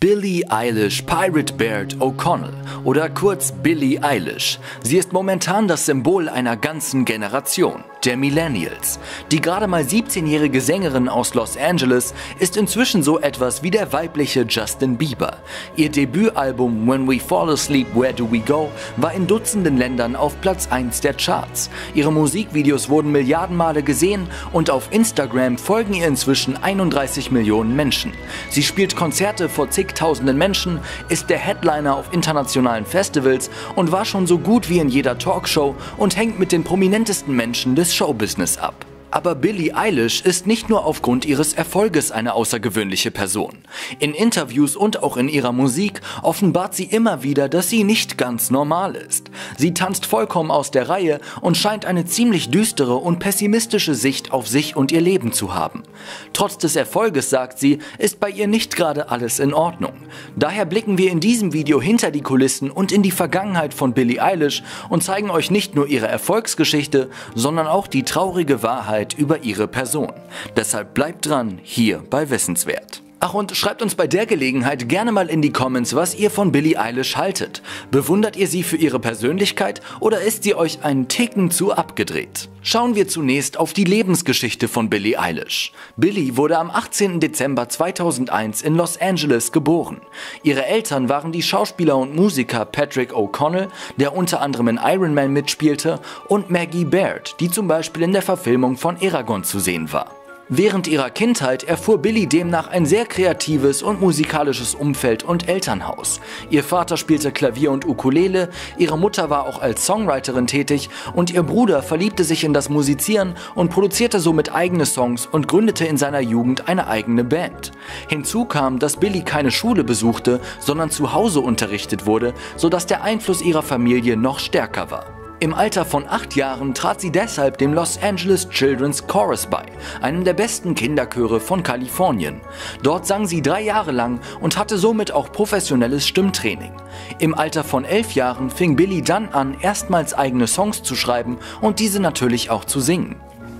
Billie Eilish Pirate Baird O'Connell oder kurz Billie Eilish. Sie ist momentan das Symbol einer ganzen Generation, der Millennials. Die gerade mal 17-jährige Sängerin aus Los Angeles ist inzwischen so etwas wie der weibliche Justin Bieber. Ihr Debütalbum When We Fall Asleep Where Do We Go war in Dutzenden Ländern auf Platz 1 der Charts. Ihre Musikvideos wurden Milliarden Male gesehen und auf Instagram folgen ihr inzwischen 31 Millionen Menschen. Sie spielt Konzerte vor zigtausenden Menschen, ist der Headliner auf internationalen Festivals und war schon so gut wie in jeder Talkshow und hängt mit den prominentesten Menschen des Showbusiness ab. Aber Billie Eilish ist nicht nur aufgrund ihres Erfolges eine außergewöhnliche Person. In Interviews und auch in ihrer Musik offenbart sie immer wieder, dass sie nicht ganz normal ist. Sie tanzt vollkommen aus der Reihe und scheint eine ziemlich düstere und pessimistische Sicht auf sich und ihr Leben zu haben. Trotz des Erfolges, sagt sie, ist bei ihr nicht gerade alles in Ordnung. Daher blicken wir in diesem Video hinter die Kulissen und in die Vergangenheit von Billie Eilish und zeigen euch nicht nur ihre Erfolgsgeschichte, sondern auch die traurige Wahrheit über ihre Person. Deshalb bleibt dran, hier bei Wissenswert. Ach, und schreibt uns bei der Gelegenheit gerne mal in die Comments, was ihr von Billie Eilish haltet. Bewundert ihr sie für ihre Persönlichkeit oder ist sie euch einen Ticken zu abgedreht? Schauen wir zunächst auf die Lebensgeschichte von Billie Eilish. Billie wurde am 18. Dezember 2001 in Los Angeles geboren. Ihre Eltern waren die Schauspieler und Musiker Patrick O'Connell, der unter anderem in Iron Man mitspielte, und Maggie Baird, die zum Beispiel in der Verfilmung von Eragon zu sehen war. Während ihrer Kindheit erfuhr Billie demnach ein sehr kreatives und musikalisches Umfeld und Elternhaus. Ihr Vater spielte Klavier und Ukulele, ihre Mutter war auch als Songwriterin tätig und ihr Bruder verliebte sich in das Musizieren und produzierte somit eigene Songs und gründete in seiner Jugend eine eigene Band. Hinzu kam, dass Billie keine Schule besuchte, sondern zu Hause unterrichtet wurde, sodass der Einfluss ihrer Familie noch stärker war. Im Alter von 8 Jahren trat sie deshalb dem Los Angeles Children's Chorus bei, einem der besten Kinderchöre von Kalifornien. Dort sang sie 3 Jahre lang und hatte somit auch professionelles Stimmtraining. Im Alter von 11 Jahren fing Billie dann an, erstmals eigene Songs zu schreiben und diese natürlich auch zu singen.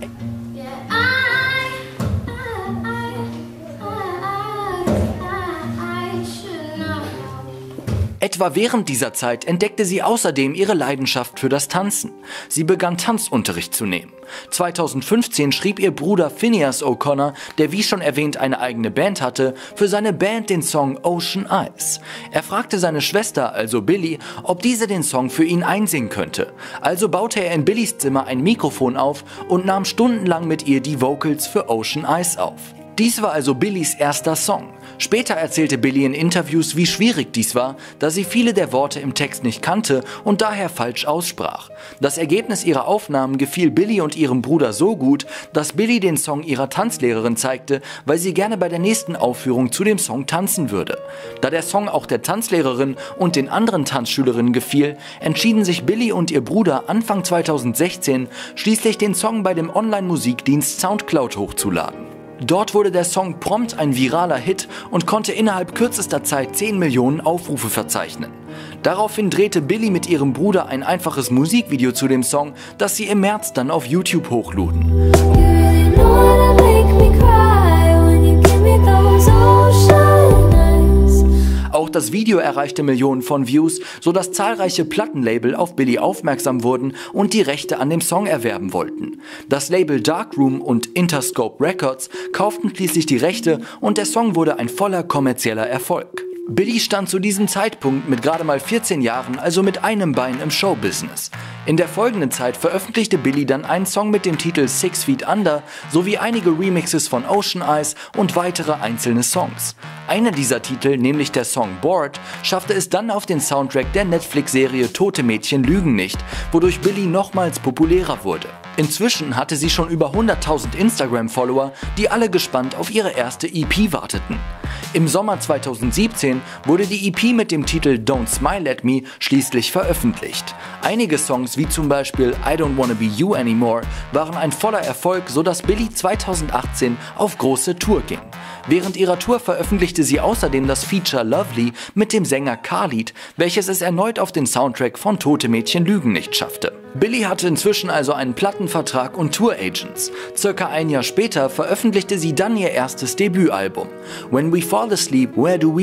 Etwa während dieser Zeit entdeckte sie außerdem ihre Leidenschaft für das Tanzen. Sie begann Tanzunterricht zu nehmen. 2015 schrieb ihr Bruder Finneas O'Connor, der wie schon erwähnt eine eigene Band hatte, für seine Band den Song Ocean Eyes. Er fragte seine Schwester, also Billie, ob diese den Song für ihn einsingen könnte. Also baute er in Billies Zimmer ein Mikrofon auf und nahm stundenlang mit ihr die Vocals für Ocean Eyes auf. Dies war also Billies erster Song. Später erzählte Billie in Interviews, wie schwierig dies war, da sie viele der Worte im Text nicht kannte und daher falsch aussprach. Das Ergebnis ihrer Aufnahmen gefiel Billie und ihrem Bruder so gut, dass Billie den Song ihrer Tanzlehrerin zeigte, weil sie gerne bei der nächsten Aufführung zu dem Song tanzen würde. Da der Song auch der Tanzlehrerin und den anderen Tanzschülerinnen gefiel, entschieden sich Billie und ihr Bruder Anfang 2016 schließlich den Song bei dem Online-Musikdienst Soundcloud hochzuladen. Dort wurde der Song prompt ein viraler Hit und konnte innerhalb kürzester Zeit 10 Millionen Aufrufe verzeichnen. Daraufhin drehte Billie mit ihrem Bruder ein einfaches Musikvideo zu dem Song, das sie im März dann auf YouTube hochluden. Auch das Video erreichte Millionen von Views, sodass zahlreiche Plattenlabel auf Billie aufmerksam wurden und die Rechte an dem Song erwerben wollten. Das Label Darkroom und Interscope Records kauften schließlich die Rechte und der Song wurde ein voller kommerzieller Erfolg. Billie stand zu diesem Zeitpunkt mit gerade mal 14 Jahren, also mit einem Bein im Showbusiness. In der folgenden Zeit veröffentlichte Billie dann einen Song mit dem Titel 6 Feet Under sowie einige Remixes von Ocean Eyes und weitere einzelne Songs. Einer dieser Titel, nämlich der Song Bored, schaffte es dann auf den Soundtrack der Netflix-Serie Tote Mädchen lügen nicht, wodurch Billie nochmals populärer wurde. Inzwischen hatte sie schon über 100.000 Instagram-Follower, die alle gespannt auf ihre erste EP warteten. Im Sommer 2017 wurde die EP mit dem Titel Don't Smile at Me schließlich veröffentlicht. Einige Songs wie zum Beispiel I Don't Wanna Be You Anymore waren ein voller Erfolg, sodass Billie 2018 auf große Tour ging. Während ihrer Tour veröffentlichte sie außerdem das Feature Lovely mit dem Sänger Khalid, welches es erneut auf den Soundtrack von Tote Mädchen lügen nicht schaffte. Billie hatte inzwischen also einen Plattenvertrag und Tour-Agents. Circa ein Jahr später veröffentlichte sie dann ihr erstes Debütalbum, When We Fall Asleep Where Do We Go.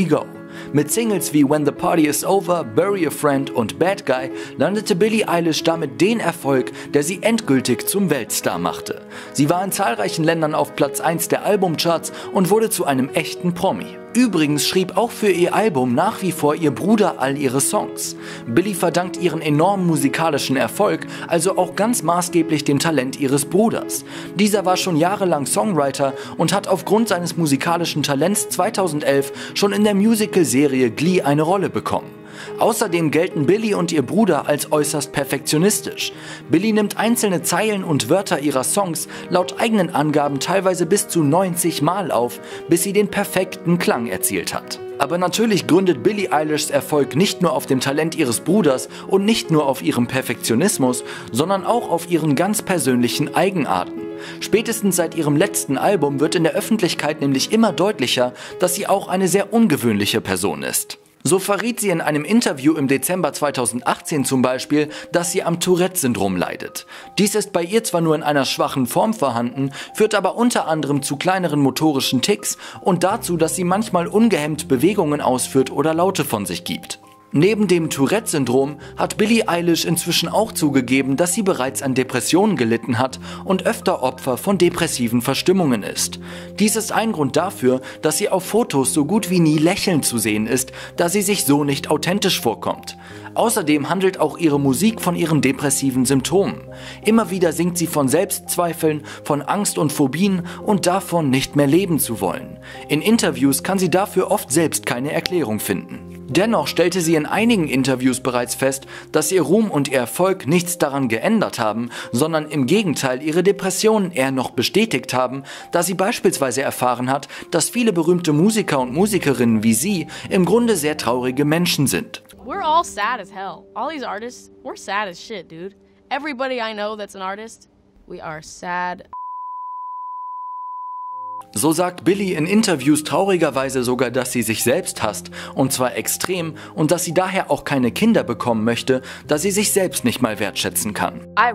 Mit Singles wie When the Party is Over, Bury a Friend und Bad Guy landete Billie Eilish damit den Erfolg, der sie endgültig zum Weltstar machte. Sie war in zahlreichen Ländern auf Platz 1 der Albumcharts und wurde zu einem echten Promi. Übrigens schrieb auch für ihr Album nach wie vor ihr Bruder all ihre Songs. Billie verdankt ihren enormen musikalischen Erfolg also auch ganz maßgeblich dem Talent ihres Bruders. Dieser war schon jahrelang Songwriter und hat aufgrund seines musikalischen Talents 2011 schon in der Musical-Serie Glee eine Rolle bekommen. Außerdem gelten Billie und ihr Bruder als äußerst perfektionistisch. Billie nimmt einzelne Zeilen und Wörter ihrer Songs laut eigenen Angaben teilweise bis zu 90 Mal auf, bis sie den perfekten Klang erzielt hat. Aber natürlich gründet Billie Eilishs Erfolg nicht nur auf dem Talent ihres Bruders und nicht nur auf ihrem Perfektionismus, sondern auch auf ihren ganz persönlichen Eigenarten. Spätestens seit ihrem letzten Album wird in der Öffentlichkeit nämlich immer deutlicher, dass sie auch eine sehr ungewöhnliche Person ist. So verriet sie in einem Interview im Dezember 2018 zum Beispiel, dass sie am Tourette-Syndrom leidet. Dies ist bei ihr zwar nur in einer schwachen Form vorhanden, führt aber unter anderem zu kleineren motorischen Ticks und dazu, dass sie manchmal ungehemmt Bewegungen ausführt oder Laute von sich gibt. Neben dem Tourette-Syndrom hat Billie Eilish inzwischen auch zugegeben, dass sie bereits an Depressionen gelitten hat und öfter Opfer von depressiven Verstimmungen ist. Dies ist ein Grund dafür, dass sie auf Fotos so gut wie nie lächelnd zu sehen ist, da sie sich so nicht authentisch vorkommt. Außerdem handelt auch ihre Musik von ihren depressiven Symptomen. Immer wieder singt sie von Selbstzweifeln, von Angst und Phobien und davon, nicht mehr leben zu wollen. In Interviews kann sie dafür oft selbst keine Erklärung finden. Dennoch stellte sie in einigen Interviews bereits fest, dass ihr Ruhm und ihr Erfolg nichts daran geändert haben, sondern im Gegenteil ihre Depressionen eher noch bestätigt haben, da sie beispielsweise erfahren hat, dass viele berühmte Musiker und Musikerinnen wie sie im Grunde sehr traurige Menschen sind. We're all sad as hell. All these artists, we're sad as shit, dude. Everybody I know that's an artist, we are sad. So sagt Billie in Interviews traurigerweise sogar, dass sie sich selbst hasst, und zwar extrem, und dass sie daher auch keine Kinder bekommen möchte, da sie sich selbst nicht mal wertschätzen kann. I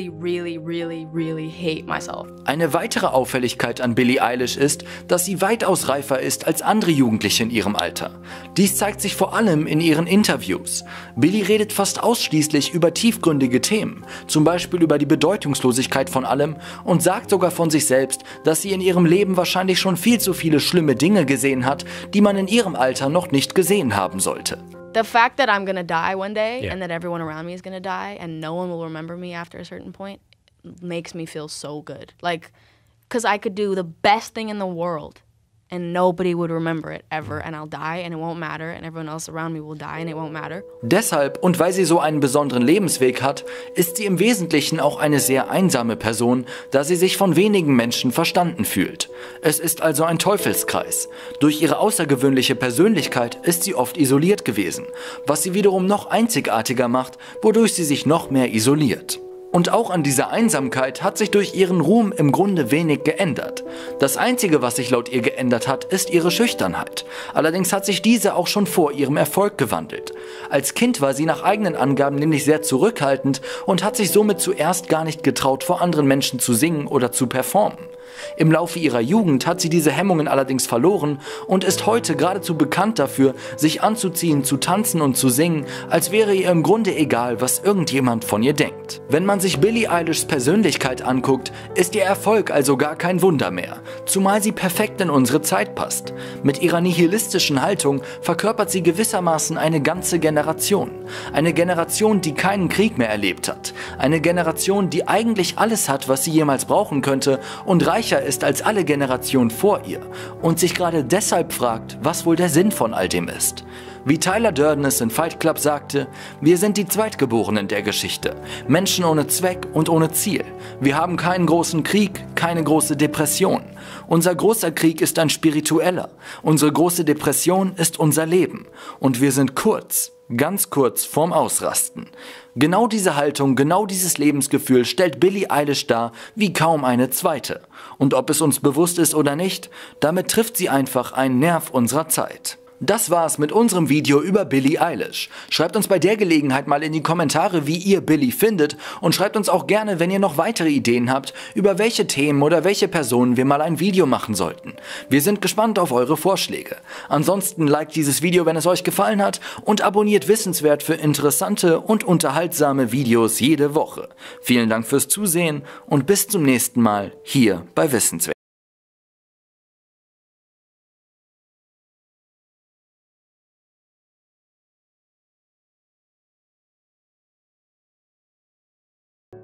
really hate myself. Eine weitere Auffälligkeit an Billie Eilish ist, dass sie weitaus reifer ist als andere Jugendliche in ihrem Alter. Dies zeigt sich vor allem in ihren Interviews. Billie redet fast ausschließlich über tiefgründige Themen, zum Beispiel über die Bedeutungslosigkeit von allem, und sagt sogar von sich selbst, dass sie in ihrem Leben wahrscheinlich schon viel zu viele schlimme Dinge gesehen hat, die man in ihrem Alter noch nicht gesehen haben sollte. The fact that I'm gonna die one day and that everyone around me is gonna die and no one will remember me after a certain point makes me feel so good. Like, because I could do the best thing in the world and nobody would remember it ever and I'll die and it won't matter and everyone else around me will die and it won't matter. Deshalb und weil sie so einen besonderen Lebensweg hat, ist sie im Wesentlichen auch eine sehr einsame Person, da sie sich von wenigen Menschen verstanden fühlt. Es ist also ein Teufelskreis. Durch ihre außergewöhnliche Persönlichkeit ist sie oft isoliert gewesen, was sie wiederum noch einzigartiger macht, wodurch sie sich noch mehr isoliert. Und auch an dieser Einsamkeit hat sich durch ihren Ruhm im Grunde wenig geändert. Das Einzige, was sich laut ihr geändert hat, ist ihre Schüchternheit. Allerdings hat sich diese auch schon vor ihrem Erfolg gewandelt. Als Kind war sie nach eigenen Angaben nämlich sehr zurückhaltend und hat sich somit zuerst gar nicht getraut, vor anderen Menschen zu singen oder zu performen. Im Laufe ihrer Jugend hat sie diese Hemmungen allerdings verloren und ist heute geradezu bekannt dafür, sich anzuziehen, zu tanzen und zu singen, als wäre ihr im Grunde egal, was irgendjemand von ihr denkt. Wenn man sich Billie Eilishs Persönlichkeit anguckt, ist ihr Erfolg also gar kein Wunder mehr, zumal sie perfekt in unsere Zeit passt. Mit ihrer nihilistischen Haltung verkörpert sie gewissermaßen eine ganze Generation. Eine Generation, die keinen Krieg mehr erlebt hat. Eine Generation, die eigentlich alles hat, was sie jemals brauchen könnte und reicher ist als alle Generationen vor ihr und sich gerade deshalb fragt, was wohl der Sinn von all dem ist. Wie Tyler Durden es in Fight Club sagte, wir sind die Zweitgeborenen der Geschichte. Menschen ohne Zweck und ohne Ziel. Wir haben keinen großen Krieg, keine große Depression. Unser großer Krieg ist ein spiritueller. Unsere große Depression ist unser Leben. Und wir sind kurz, ganz kurz vorm Ausrasten. Genau diese Haltung, genau dieses Lebensgefühl stellt Billie Eilish dar wie kaum eine zweite. Und ob es uns bewusst ist oder nicht, damit trifft sie einfach einen Nerv unserer Zeit. Das war's mit unserem Video über Billie Eilish. Schreibt uns bei der Gelegenheit mal in die Kommentare, wie ihr Billie findet, und schreibt uns auch gerne, wenn ihr noch weitere Ideen habt, über welche Themen oder welche Personen wir mal ein Video machen sollten. Wir sind gespannt auf eure Vorschläge. Ansonsten liked dieses Video, wenn es euch gefallen hat, und abonniert Wissenswert für interessante und unterhaltsame Videos jede Woche. Vielen Dank fürs Zusehen und bis zum nächsten Mal hier bei Wissenswert.